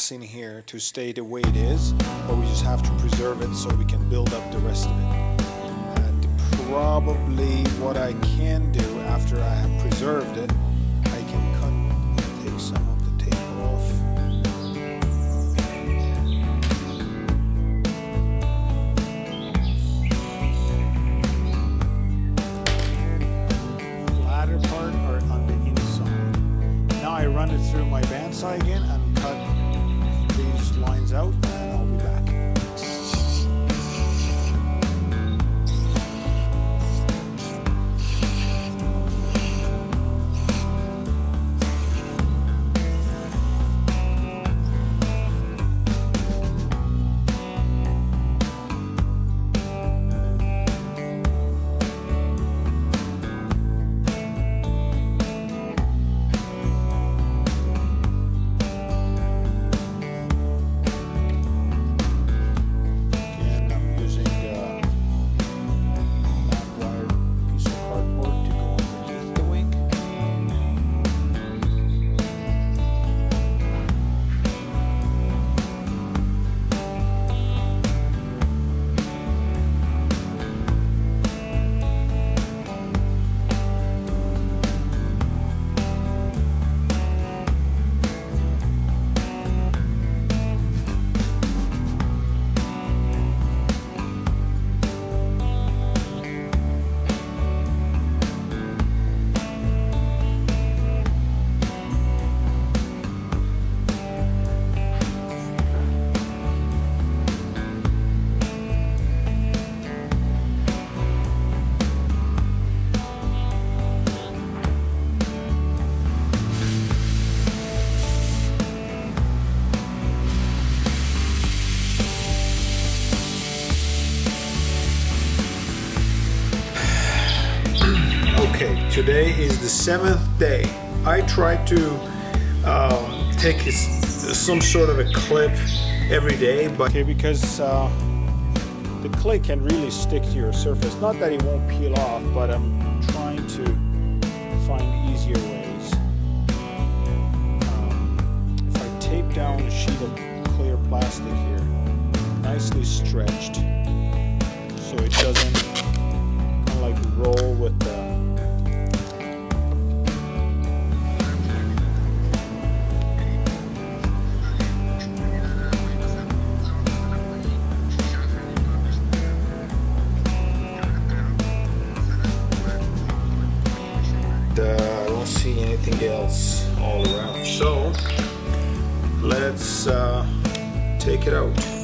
glass in here to stay the way it is, but we just have to preserve it so we can build up the rest of it. And probably what I can do after I have preserved it, I can take some of the tape off. Flatter part or on the inside. Now I run it through my bandsaw again and cut these lines out, and I'll be back. Okay, today is the 7th day. I try to take some sort of a clip every day, but okay, because the clay can really stick to your surface. Not that it won't peel off, but I'm trying to find easier ways. If I tape down a sheet of clear plastic here, nicely stretched, so it doesn't kind of like roll with the I don't see anything else all around, so let's take it out.